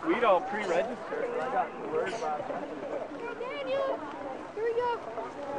We'd all pre-registered. I got the word last night. Daniel, here we go.